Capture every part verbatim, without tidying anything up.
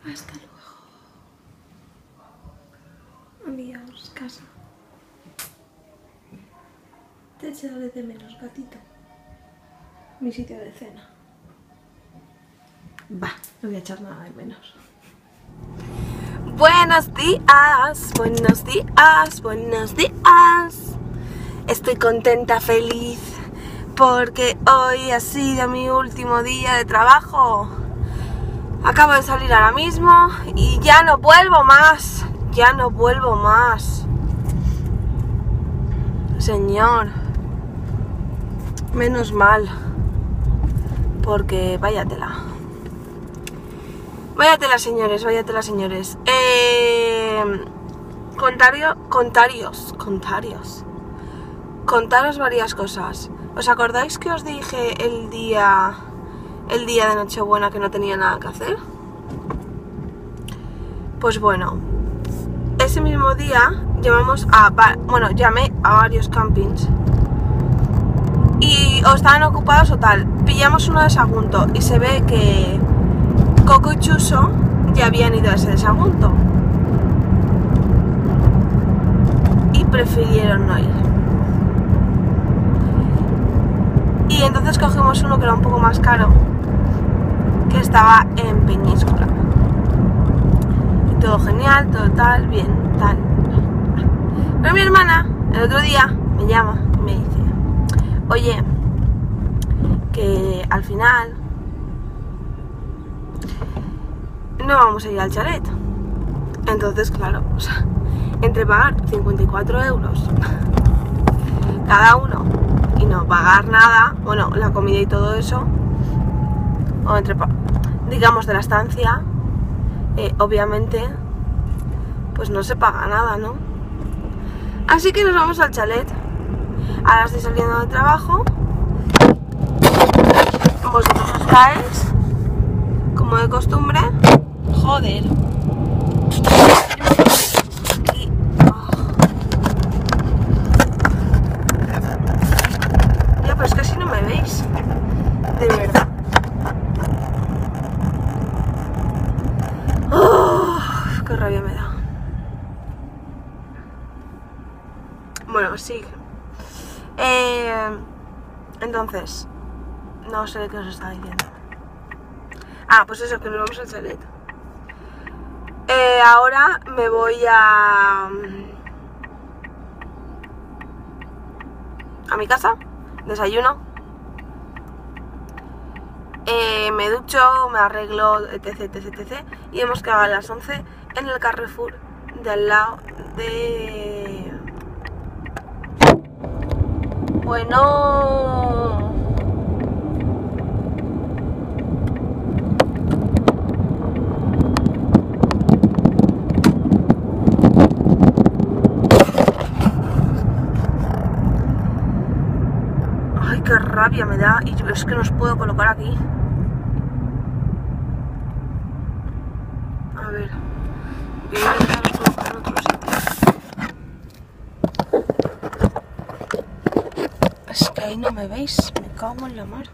Hasta luego. Adiós, casa. Te echaré de menos, gatito. Mi sitio de cena. Va, no voy a echar nada de menos. Buenos días, buenos días, buenos días. Estoy contenta, feliz, porque hoy ha sido mi último día de trabajo. Acabo de salir ahora mismo y ya no vuelvo más. Ya no vuelvo más. Señor. Menos mal. Porque váyatela. Váyatela, señores, váyatela, señores. Eh, contario, contarios, contarios. Contaros varias cosas. ¿Os acordáis que os dije el día... el día de Nochebuena que no tenía nada que hacer? Pues bueno, ese mismo día llamamos a, bueno, llamé a varios campings y o estaban ocupados o tal. Pillamos uno de Sagunto y se ve que Coco y Chuso ya habían ido a ese de Sagunto y prefirieron no ir. Y entonces cogimos uno que era un poco más caro, que estaba en Peñíscola. Y todo genial, todo tal, bien, tal. Pero mi hermana, el otro día, me llama y me dice: oye, que al final no vamos a ir al chalet. Entonces, claro, o sea, entre pagar cincuenta y cuatro euros cada uno y no pagar nada, bueno, la comida y todo eso, o entre, digamos, de la estancia, eh, obviamente, pues no se paga nada, ¿no? Así que nos vamos al chalet. Ahora estoy saliendo de trabajo, vosotros os caéis, como de costumbre. Joder. Y, oh. Ya, pero es que así no me veis, de verdad. Oh, qué rabia me da. Bueno, sí. Eh, entonces, no sé qué os estaba diciendo. Ah, pues eso, que nos vamos al chalet. Eh, ahora me voy a... a mi casa, desayuno. Eh, me ducho, me arreglo, etc, etc, etc. Y hemos quedado a las once en el Carrefour de al lado de... Bueno... Ay, qué rabia me da. Y es que no os puedo colocar aquí. A ver, voy a intentar colocar en otro sitio. Es que ahí no me veis, me cago en la mar.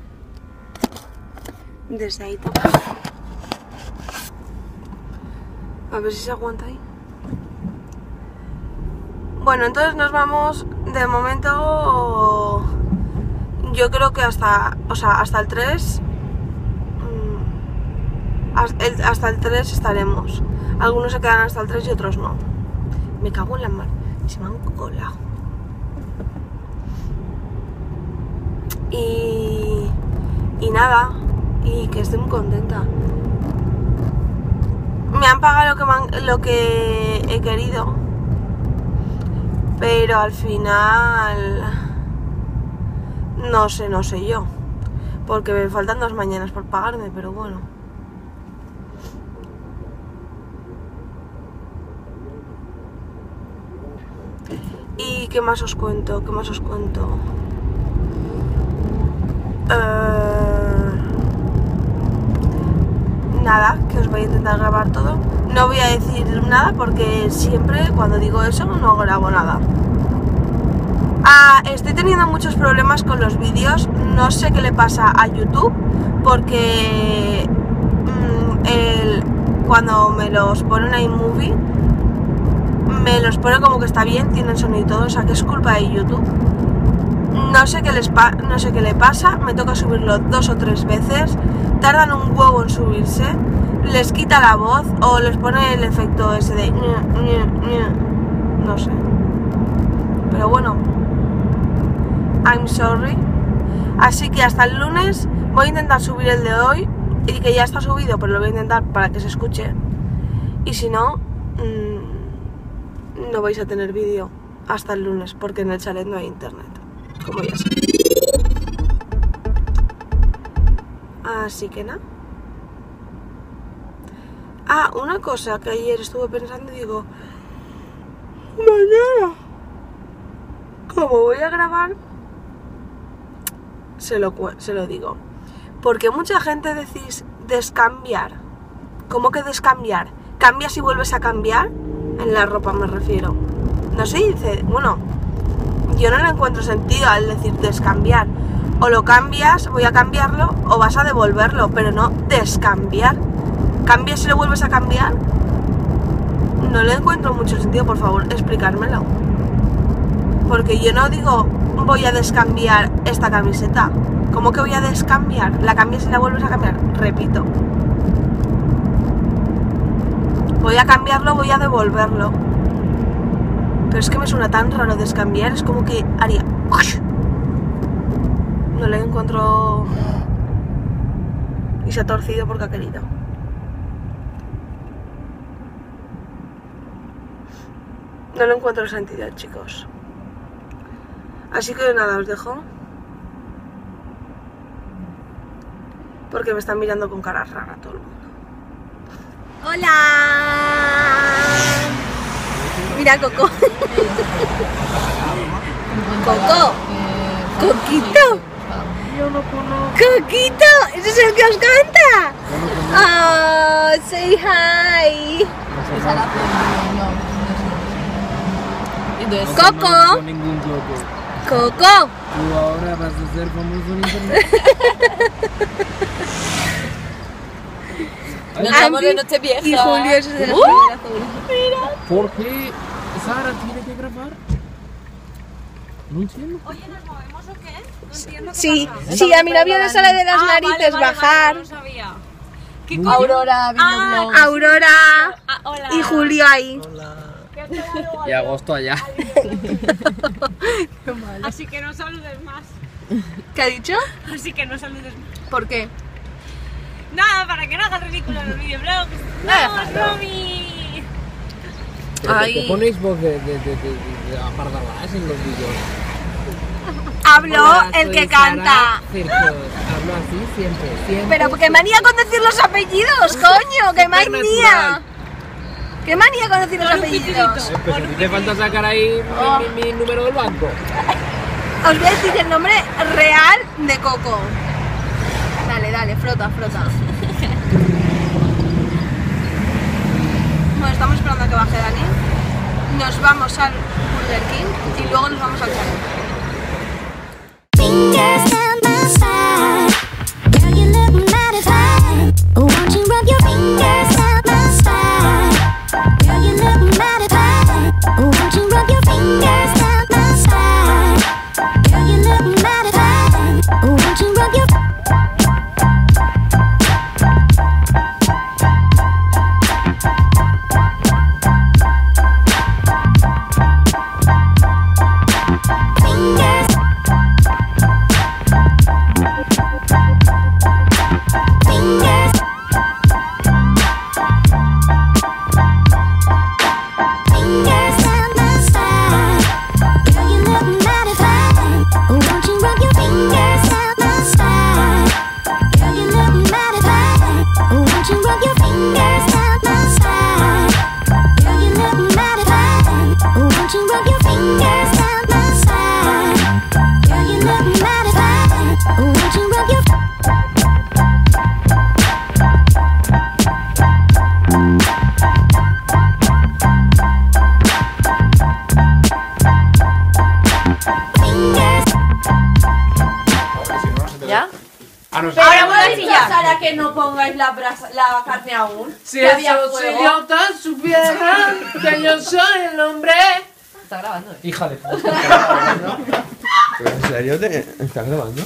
Desde ahí tampoco. A ver si se aguanta ahí. Bueno, entonces nos vamos de momento. Yo creo que hasta, o sea, hasta el tres. Hasta el tres estaremos. Algunos se quedan hasta el tres y otros no. Me cago en la mar. Se me han colado. Y... Y nada. Y que estoy muy contenta. Me han pagado lo que, me han, lo que he querido. Pero al final... No sé, no sé yo. Porque me faltan dos mañanas por pagarme, pero bueno. ¿Y qué más os cuento? ¿Qué más os cuento? Uh, nada, que os voy a intentar grabar todo. No voy a decir nada porque siempre cuando digo eso no grabo nada. Ah, estoy teniendo muchos problemas con los vídeos. No sé qué le pasa a YouTube porque mmm, el, cuando me los ponen en iMovie, me los pone como que está bien, tienen sonido y todo, o sea que es culpa de YouTube. No sé qué les pa no sé qué le pasa, me toca subirlo dos o tres veces, tardan un huevo en subirse, les quita la voz o les pone el efecto ese de no sé. Pero bueno, I'm sorry. Así que hasta el lunes voy a intentar subir el de hoy, y que ya está subido, pero lo voy a intentar para que se escuche. Y si no, mmm, no vais a tener vídeo hasta el lunes, porque en el chalet no hay internet, como ya sabéis. Así que nada. Ah, una cosa que ayer estuve pensando y digo, mañana, como voy a grabar, se lo, se lo digo. Porque mucha gente decís descambiar. ¿Cómo que descambiar? ¿Cambias y vuelves a cambiar? En la ropa me refiero. No se dice, bueno, yo no le encuentro sentido al decir descambiar. O lo cambias, voy a cambiarlo, o vas a devolverlo, pero no descambiar. ¿Cambias y lo vuelves a cambiar? No le encuentro mucho sentido, por favor, explicármelo. Porque yo no digo voy a descambiar esta camiseta. ¿Cómo que voy a descambiar? ¿La cambias y la vuelves a cambiar? Repito. Voy a cambiarlo, voy a devolverlo. Pero es que me suena tan raro descambiar, es como que haría... No le encuentro... Y se ha torcido porque ha querido. No le encuentro sentido, chicos. Así que nada, os dejo. Porque me están mirando con cara rara todo el mundo. ¡Hola! Mira, Coco. Coco. Coquito. Yo no conozco. Coquito. ¿Ese es el que os canta? Oh, say hi. Coco. Coco. Tú ahora vas a ser famoso en internet. Nos vamos de noche vieja. Y Julio es de la uh, mira. ¿Por qué Sara tiene que grabar? No entiendo. Oye, ¿nos movemos o qué? No entiendo qué Sí, pasa. sí, a mi novio le sale de las Ah, narices vale, vale, bajar. vale, no sabía. Aurora, Ah, Aurora ah, hola. y Julio ahí. Y agosto allá. Así que no saludes más. ¿Qué ha dicho? Así que no saludes más. ¿Por qué? Nada, para que no hagas ridículo en los videoblogs. ¡Vamos, Romy! Ay. ¿Te ponéis voz de, de, de, de, de apardalás en los vídeos? Habló Hola, el soy que Sara canta. Circos. Hablo así siempre, siempre. Pero qué manía con decir los apellidos, coño, qué manía. Qué manía con decir los apellidos. Eh, pues a ti te falta sacar ahí Oh. mi, mi, mi número del banco. Os voy a decir el nombre real de Coco. Dale, dale, frota, frota. Bueno, estamos esperando a que baje Dani. Nos vamos al Burger King y luego nos vamos al chalet. Fingers down my spine. Girl, you look mighty fine. Won't you rub your fingers down my spine? Girl, you look mighty fine. Won't you rub your fingers down my spine? Girl, you look mighty fine. Won't you rub your fingers? pongáis la, brasa, la carne aún. Si que había esos fuego. idiotas supieran que yo soy el hombre. Está grabando, ¿eh? Hija de puta. ¿Pero en serio te estás grabando?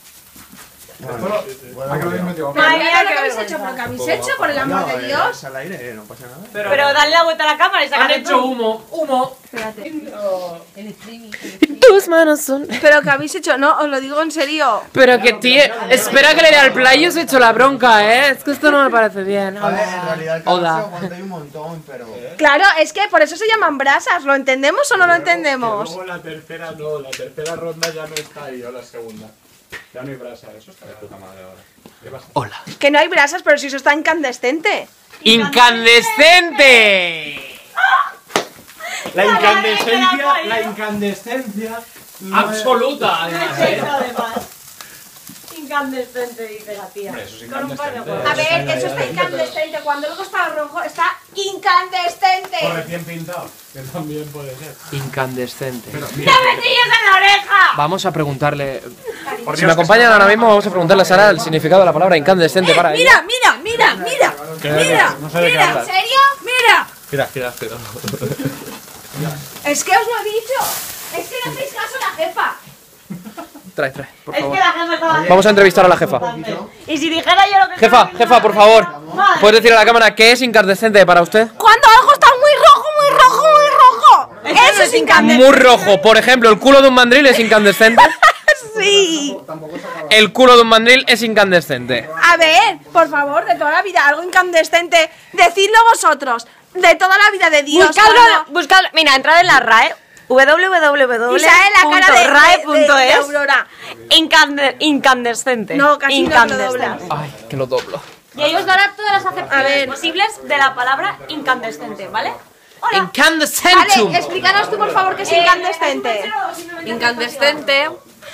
Madre mía, Mira qué lo que habéis vergüenza. hecho, pero que habéis hecho, por el amor de Dios. Al aire, no pasa nada. Pero, Pero dale la vuelta a la cámara y han sacar hecho humo, humo. Espérate. El streaming. Tus manos son. Pero que habéis hecho, no, os lo digo en serio. Pero que tío, espera que le dé al play y os he hecho la bronca, ¿eh? Es que esto no me parece bien. A ver, en realidad el Hola. canal se aguanta ahí un montón, pero... Claro, es que por eso se llaman brasas. ¿Lo entendemos o no lo entendemos? Luego la tercera no, la tercera ronda ya no está ahí, o la segunda. Ya no hay brasa, eso está de puta madre ahora. ¿Qué pasa? Hola. Que no hay brasas, pero si eso está incandescente. ¡Incandescente! La Madre, incandescencia, que la la incandescencia... no Absoluta, además, ¿eh? Incandescente, dice la tía. Hombre, eso es Con un par de incandescente. huevos. A ver, eso está incandescente. Cuando luego está rojo, está incandescente. O recién pintado, que también puede ser. Incandescente. Pero ¡No mira, me chilles en la oreja! Vamos a preguntarle. por Si Dios, me acompañan ahora mismo, vamos a preguntarle a Sara el significado de la palabra incandescente para ella. Mira, mira, mira, mira. que- Mira, no sé de qué Mira, ¿en hablas. serio? Mira. Mira, mira, mira. Es que os lo he dicho. Es que no hacéis caso a la jefa. Trae, trae, por Es favor. que la jefa estaba... Vamos a entrevistar a la jefa. Y si dijera yo lo que... Jefa, estaba jefa, por favor. ¿Puedes decir a la cámara qué es incandescente para usted? Cuando algo está muy rojo, muy rojo, muy rojo. Eso es incandescente. Muy rojo. Por ejemplo, el culo de un mandril es incandescente. Sí. El culo de un mandril es incandescente. A ver, por favor, de toda la vida, algo incandescente. Decidlo vosotros. De toda la vida de Dios. Buscadlo, cuando- buscadlo. Mira, entrad en la R A E. w w w Y sale la cara de, punto rae de- punto de- de es. Aurora. Incande- incandescente. No, casi no lo Incandescente. doblas. Ay, que lo doblo. Y ahí os dará todas las acepciones A ver. posibles de la palabra incandescente, ¿vale? Hola. Incandescentum. Vale, explícanos tú, por favor, qué es incandescente. Incandescente.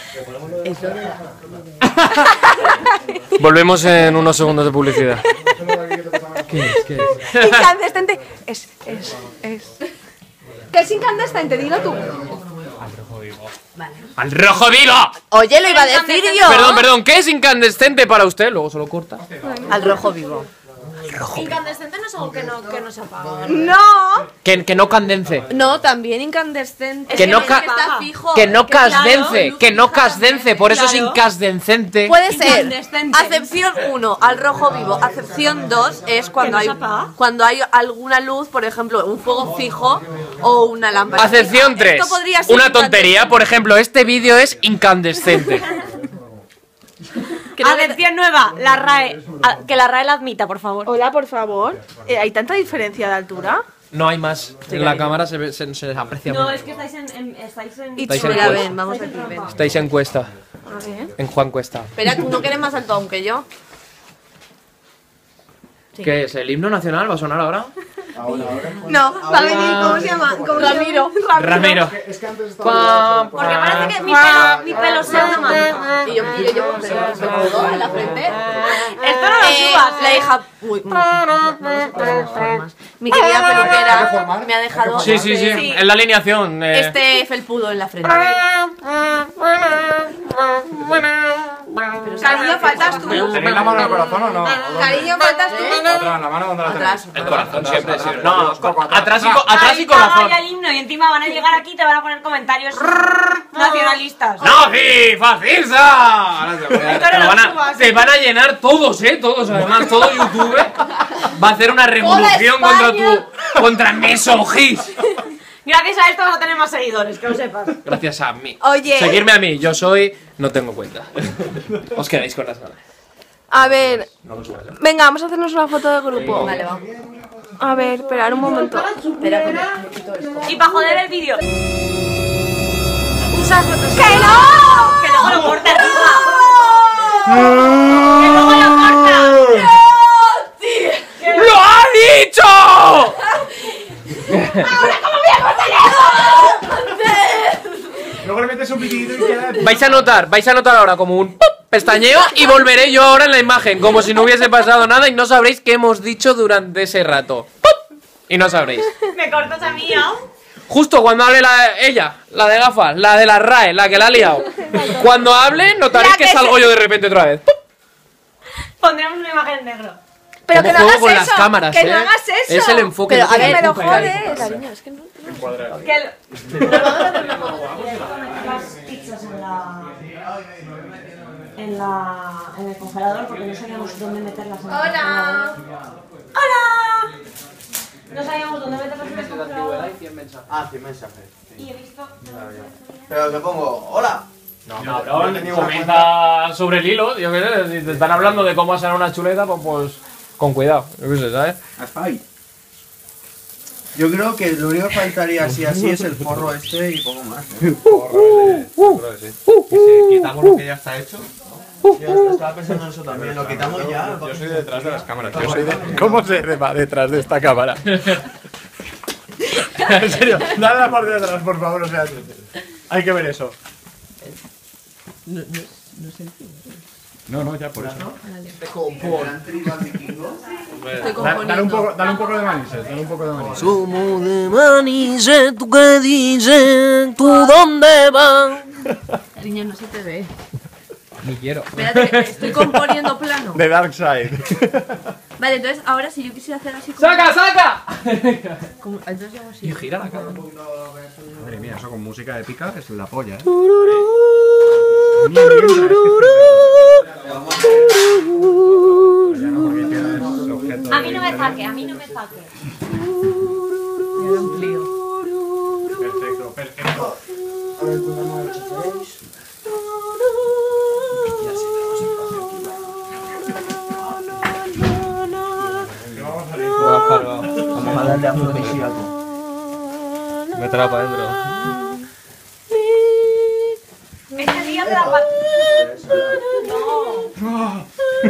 Volvemos en unos segundos de publicidad. ¿Qué es? ¿Qué es? Incandescente es, es, es. ¿Qué es incandescente? Dilo tú. ¡Al rojo vivo! Oye, lo iba a decir yo. Perdón, perdón, ¿qué es incandescente para usted? Luego se lo corta. Al rojo vivo. Incandescente no es algo que no, que no se apaga. No. Que, que no candense. No, también incandescente. Que no ca- está fijo. Que no claro, casdense, que no casdense, por eso es Claro. incandescente. Puede ser. Incandescente. Acepción uno, al rojo vivo. Acepción dos es cuando no hay se apaga. cuando hay alguna luz, por ejemplo, un fuego fijo o una lámpara. Acepción tres. Esto podría ser Una tontería, por ejemplo, este vídeo es incandescente. Creo que- Acepción nueva, la R A E. A- Que la R A E la admita, por favor. Hola, por favor. Eh, ¿Hay tanta diferencia de altura? No hay más. En la cámara se, ve- se, se les aprecia No, mucho. es que estáis en... en- estáis en... Estáis en Mira, cuesta. ven, vamos aquí, ven. Estáis en cuesta. A ver. En Juan Cuesta. Espera, tú no que eres más alto aún que yo. ¿Qué es? ¿El himno nacional va a sonar ahora? No, va a venir, ¿cómo se llama? ¿Cómo se Ramiro. llama? Ramiro. Es que antes estaba... Porque parece que mi pelo, mi pelo se llama. Y yo, y yo llevo un pelo peludo en la frente. Esto no lo Eh, subas, la ¿eh? hija. Uy, no, no, no, formas. Mi querida peluquera me ha dejado Sí, sí, sí. este, En la alineación. eh. este felpudo en la frente. Cariño, faltas tú. ¿Tenéis la mano en el corazón o no? Cariño, faltas tú. Otra, la mano donde la tenéis. Atrás. El corazón siempre, siempre. Atrás, No, atrás, atrás. atrás y, co- atrás y Ahí corazón. está, ya el himno y encima van a llegar aquí y te van a poner comentarios nacionalistas. ¡No, sí! ¡Facilsa! Ahora te, te lo van a, te van a llenar todos, ¿eh? Todos, además. Todo YouTube va a hacer una revolución contra tu... contra Mesogis. Gracias a esto vamos a tener más seguidores, que lo sepas. Gracias a mí. Oye. Seguirme a mí. Yo soy... No tengo cuenta. Os quedáis con las ganas. A ver. No lo subas. Venga, vamos a hacernos una foto de grupo. Vale, va. A ver, esperar un momento. Espera, que me me quito esto. Y para joder el vídeo. Usa fotos. ¡Que no! Que luego lo corta arriba. Que luego lo corta. ¡Lo ha dicho! Luego le metes un pitidito y queda... Vais a notar, vais a notar ahora como un ¡pop! Pestañeo y volveré yo ahora en la imagen, como si no hubiese pasado nada y no sabréis qué hemos dicho durante ese rato. ¡Pop! Y no sabréis. Me cortas a mí, ¿no? Justo cuando hable la, ella, la de gafas, la de la R A E, la que la ha liado. Cuando hable, notaréis La que que salgo se- yo de repente otra vez. ¡Pop! Pondremos una imagen en negro. Pero ¿Cómo que no juego hagas con eso, las cámaras, que eh? no hagas eso. Es el enfoque. Pero no a tiene ver, me lo enfoque, jodes, cariño, es que no... Que el... las pizzas en la... En la... en el congelador porque no sabíamos dónde meterlas en el Hola. ¡Hola! No sabíamos dónde meterlas en el congelador. Ah, cien mensajes. Y he visto... Pero te pongo, hola. No, cabrón, comenta sobre el hilo, yo qué sé, si te están hablando de cómo hacer una chuleta, pues, pues con cuidado, yo qué sé, ¿sabes? Ay. Yo creo que lo único que faltaría así así es el forro este y poco más. ¿eh? Y si quitamos lo que ya está hecho. Yo estaba pensando en eso también, lo quitamos ya. Yo soy detrás de las cámaras. Yo soy de... ¿Cómo se va detrás de esta cámara? En serio, dale la parte de atrás, por favor, o sea, hay que ver eso. No, no, no sé. No, no, ya por eso. Estoy Dale un poco, dale un poco de manises, dale un poco de manises. Somos de Manises, ¿tú qué dices? ¿Tú dónde vas? Cariño, no se te ve. Ni quiero. Espérate, que estoy componiendo plano. The Dark Side. Vale, entonces ahora si yo quisiera hacer así como... ¡Saca, saca! como- entonces yo hago así. Y gira la cara. Madre mía, eso con música épica es la polla, ¿eh? A mí no me saque, a mí no me saque. Ya lo amplío. Perfecto, perfecto. A ver, pues vamos a ver si queréis. Vamos a darle afrodisíaco. Me trae para adentro. Este día te da pa... No.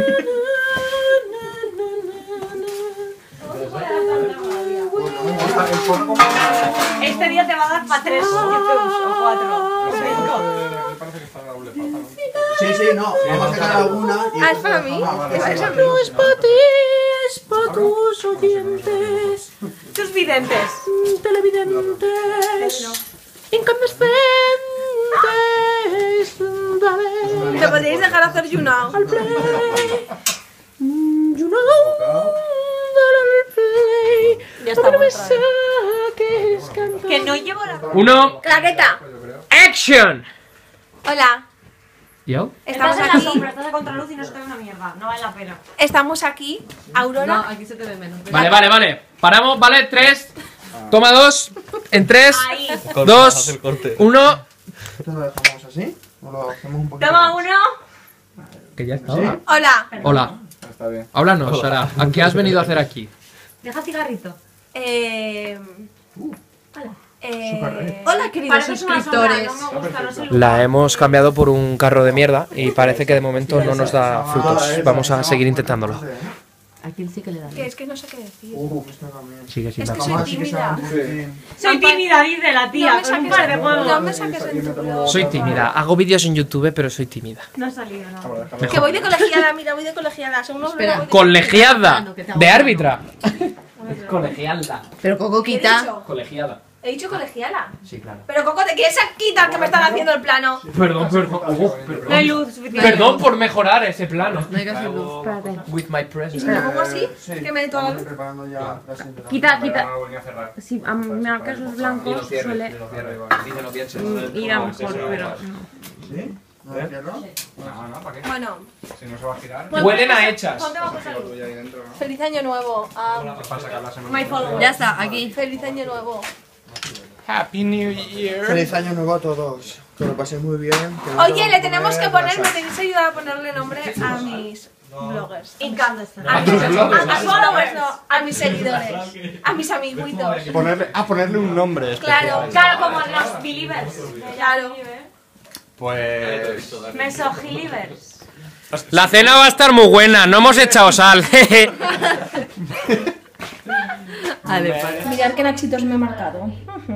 Este día te va a dar para tres youtubes o cuatro o cinco. Sí, sí, no, vamos a sacar alguna. y Ah, es para mí. Ah, vale, Es vale, para vale. mí. Es para ti, es para tus oyentes, Tus videntes. televidentes, incandescentes. Dale. ¿Te podríais dejar hacer you now? Al play. You know, dale al play. Ya está, A ver, me otra vez. saques cantar. Que no llevo la... Uno, Claqueta. action. Hola. ¿Yo? Estamos Estás en la aquí. sombra, estás a contraluz y no se te ve una mierda. No vale la pena. Estamos aquí. Aurora. No, aquí se te ve menos. Vale, vale, vale. Paramos, vale, tres. Toma dos. En tres, Ahí. dos, uno. ¿Esto lo dejamos así? ¿O lo hacemos un poquito Toma más? uno. Que ya está. Hola. Hola. Está bien. Háblanos, Sara. ¿A qué has venido a hacer aquí? Deja cigarrito. Eh... Eh, hola, queridos Parece una sombra, suscriptores. no me gusta, no sé el La lugar. hemos cambiado por un carro de mierda y parece que de momento no nos da frutos. Vamos a seguir intentándolo. ¿A quién sí que le da? Que es que no sé qué decir. Uh, esto también. Sigue sin Es que dar. soy Vamos a ver si que tímida. se Soy tímida, dice la tía, No me con un saques, par de juegos. no me saques en tu blog. Soy tímida. Hago vídeos en YouTube, pero soy tímida. No ha salido nada. Que voy de colegiala, mira, voy de colegiala. Son unos Espera. voy de- Colegiada. De árbitra. Colegiada. Pero Coco ¿Qué he quita. dicho? Colegiada. He dicho colegiala. Sí, claro. Pero Coco, ¿te quieres quitar que me están haciendo el plano? Perdón, perdón. Oh, No hay perdón. luz suficiente. Perdón por mejorar ese plano. No hay que hacer luz. Espérate. With my ¿Y presence. si me pongo así? Sí, Que me dé toda la vamos luz. preparando ya la siguiente. Quita, quita. No, voy a cerrar. Si a marcas los blancos suele mm, ir a mejor, pero no. ¿Sí? ¿No lo cierro? No, no, ¿para qué? Bueno, Si no se va a girar. Huelen a hechas. ponte bajo esa luz. Tú ya ahí dentro, ¿no? Feliz año nuevo. Ah, ¿Qué pasa que hablas en My follower. Ya está, aquí. feliz año nuevo. Happy New Year. Feliz año nuevo a todos. Que lo paséis muy bien. que no Oye, tengo le que tenemos que comer, poner, me grasas. tenéis que ayudar a ponerle nombre a mis bloggers. Incandescent. A mis, a, a followers, no, a mis seguidores. A mis amiguitos. Ponerle, ah, ponerle un nombre especial. Claro, Claro, como los believers. claro. Pues... Mesogilivers. La cena va a estar muy buena. No hemos echado sal. Vale, vale. Mirad qué nachitos me he marcado.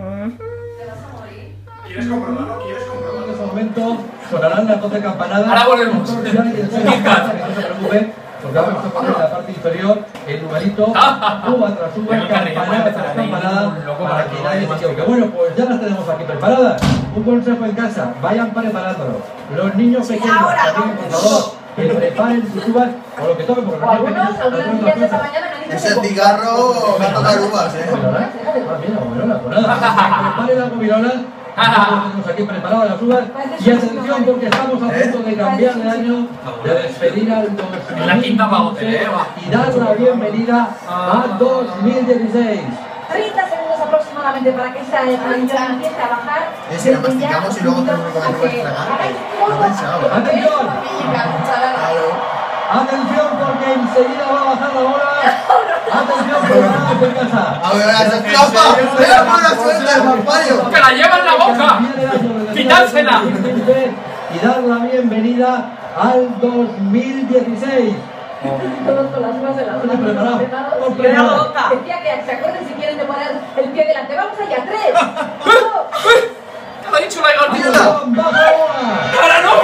¿Quieres comprobarlo? ¿Quieres comprobarlo? En ese momento sonarán las doce campanadas. Ahora volvemos. No se preocupe, porque vamos a poner en la parte inferior el numerito uva tras uva, campanada tras campanada, para que nadie se equivoque. Bueno, pues ya las tenemos aquí preparadas. Un consejo en casa, vayan preparándolo. Los niños pequeños, también, por favor, que preparen sus uvas o lo que tomen, porque no Algunos, algunas días de esta mañana me han dicho Ese cigarro va a tocar uvas, eh. ¿Gomirola? Ah, mira, gomirola, pues nada. Preparen las gomirolas. Tenemos aquí preparadas las uvas. Y atención, porque estamos a punto de cambiar de año, de despedir al dos mil dieciséis la quinta pagote, eh, va. y dar la bienvenida a dos mil dieciséis. treinta segundos aproximadamente para que esta tradición empiece a bajar. Es si la masticamos y luego tenemos que comer para tragar. No pensaba. ¡Atención! ¡Atención, porque enseguida va a bajar la bola! ¡Atención, preparados en casa! ¡A ver, se escapa! ¡Mira buena suerte, Mampario! ¡Que la lleva en la boca! ¡Quitársela! Y dar la bienvenida al dos mil dieciséis. Todos con las uvas de la ¿Estás preparado? preparados. Con la boca. Decía que se acuerden si quieren de poner el pie delante. ¡Vamos allá! ¡Tres! ¡Dos! ¿Qué le ha dicho la gordita? ¡Atención, baja la bola! ¡Ahora no!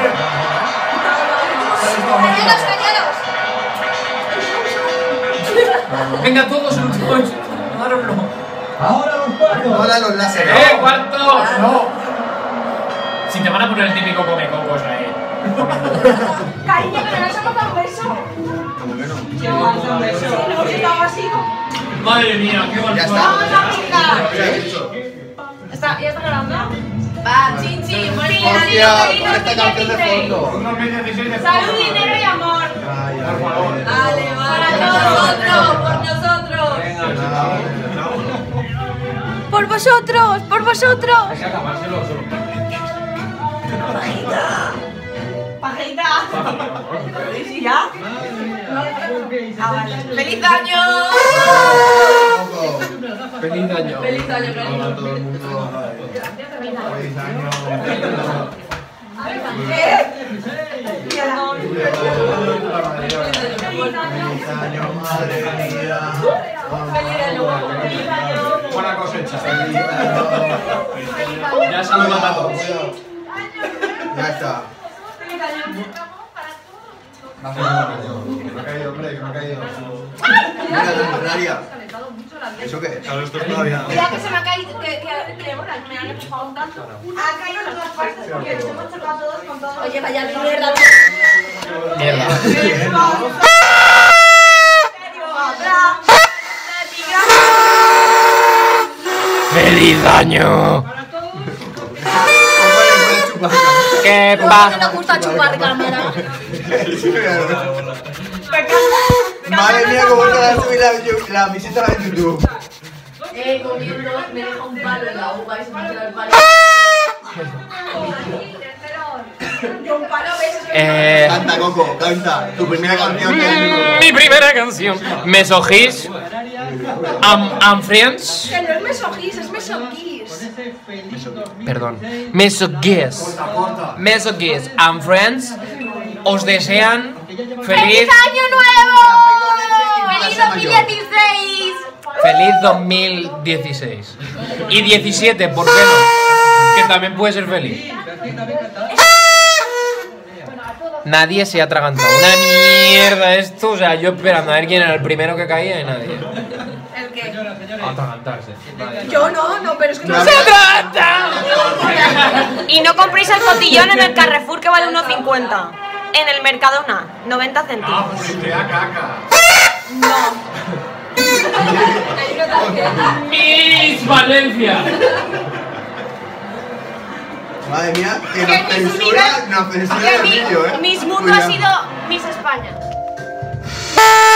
¡Callaros, callaros! Venga, todos el último. Agárrenlo. ¡Ahora los cuartos! Hola, los láser. ¡Eh, cuartos! ¡No! Si te van a poner el típico come cocos ahí. Cariño, pero no se hemos dado un beso. ¿Cómo que no? Sí, un beso. Si hemos estado así. Madre mía, qué Ya mal. está. ¡Vamos a picar! ¿Qué ha dicho? ¿Está, ¿Ya está grabando? Va, chinchi, Hostia, con esta canción de fondo. Salud, dinero y amor. Ay, por favor. Vale, vale. Para nosotros, por nosotros. Por vosotros, por vosotros. Hay que acabárselo solo. Pajita. ¿Sí, ya? Ah, vale. ¡Feliz año! Feliz año. ¡Feliz año, Hola a todo el mundo. Feliz año. ¿Qué? Feliz año, madre mía. ¡Feliz año! Buena cosecha. Feliz año. Ya se han matado. Ya está. ¡Feliz año! Que me ha caído, hombre, que me ha caído. Mira, la Canaria. ¿Eso qué? ¿Sabes esto todavía? Ya que se me ha caído, que, que, que me han empujado un tanto. Ha caído en todas partes porque nos hemos chocado todos con todos. Oye, vaya mierda. Mierda. ¡Feliz año! ¿Qué No pasa? me gusta chupar cámara. Madre mía, cómo te vas a subir la, la visita a YouTube. Eh, comiendo, me deja un palo en la uva y se me queda el palo. Yo un palo besos. Eh, Canta, Coco, canta. Tu primera canción de mi primera canción. Mesogis. Am, am Friends. Que no es mesogis, es mesoquis. Perdón. Mesogis. Mesogis. Am Friends. Os desean feliz. ¡Feliz año nuevo! ¡Feliz dos mil dieciséis! Feliz dos mil dieciséis. Y diecisiete, ¿por qué no? Que también puede ser feliz. Nadie se ha atragantado. Una mierda esto. O sea, yo esperando a ver quién era el primero que caía y nadie. ¿El qué? Atragantarse. Yo no, no, pero es que no ¡Se atraganta! Y no compréis el cotillón en el Carrefour que vale uno cincuenta. En el Mercadona, noventa céntimos. No. hay una tarjeta. ¡Miss Valencia! Madre mía, que Que nos Miss censura, Univers- nos censura Que el mi- vídeo, eh. Miss Mundo ha Cuidado. sido Miss España.